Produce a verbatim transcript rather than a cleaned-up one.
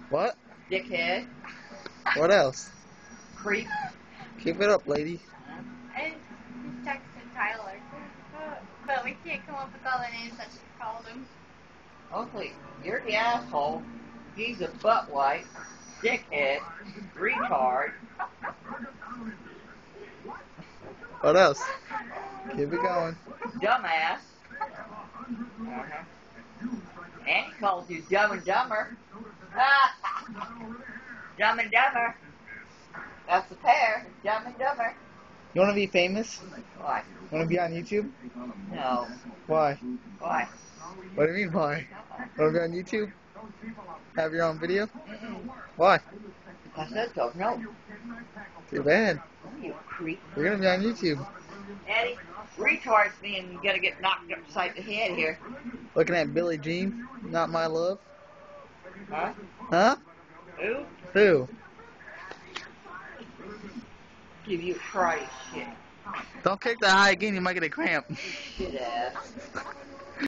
What? Dickhead. What else? Creep. Keep it up, lady. I texted Tyler, but we can't come up with all the names that she called him. Uncle, you're the asshole. He's a butt wipe, dickhead, retard. What else? Keep it going. Dumbass. Uh-huh. And he calls you Dumb and Dumber. Dumb and Dumber. That's the pair. Dumb and Dumber. You want to be famous? Why? Want to be on YouTube? No. Why? Why? What do you mean, why? Want to be on YouTube? Have your own video? Mm-mm. Why? I said so. No. Too bad. Oh, you creep. You're going to be on YouTube. Eddie, retards mean you gotta get knocked upside the head here. Looking at Billie Jean, Not My Love. Huh? Huh? Who? Who? Give you Christ shit. Don't kick the high again, you might get a cramp. Shit ass.